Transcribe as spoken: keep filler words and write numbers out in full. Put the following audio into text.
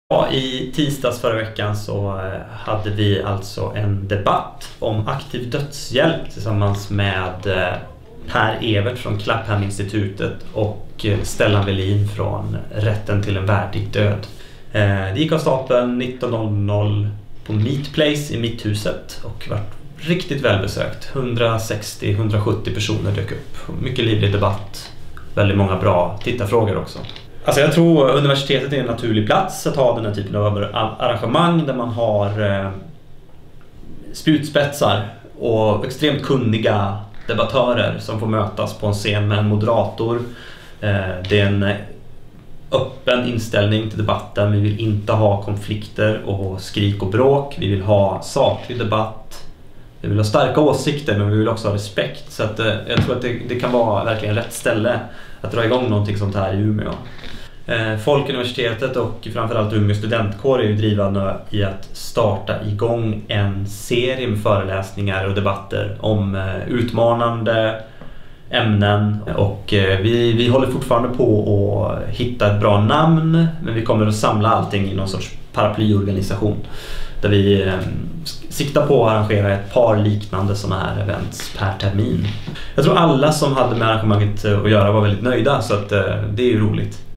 Ja, i tisdags förra veckan så hade vi alltså en debatt om aktiv dödshjälp tillsammans med Per Evert från Clapham-institutet och Stellan Velin från Rätten till en värdig död. Det gick av stapeln nitton noll noll på Meat Place i Mitthuset och var riktigt välbesökt. hundrasextio till hundrasjuttio personer dök upp. Mycket livlig debatt. Väldigt många bra tittarfrågor också. Alltså jag tror universitetet är en naturlig plats att ha den här typen av arrangemang där man har eh, spjutspetsar och extremt kunniga debattörer som får mötas på en scen med en moderator. Eh, det är en öppen inställning till debatten. Vi vill inte ha konflikter och skrik och bråk. Vi vill ha saklig debatt. Vi vill ha starka åsikter, men vi vill också ha respekt. Så att, eh, jag tror att det, det kan vara verkligen rätt ställe att dra igång någonting sånt här i Umeå. Folkuniversitetet och framförallt Umeå studentkår är ju drivande i att starta igång en serie med föreläsningar och debatter om utmanande ämnen. Och vi, vi håller fortfarande på att hitta ett bra namn, men vi kommer att samla allting i någon sorts paraplyorganisation där vi eh, siktar på att arrangera ett par liknande sådana här events per termin. Jag tror alla som hade med arrangemanget att göra var väldigt nöjda, så att, eh, det är ju roligt.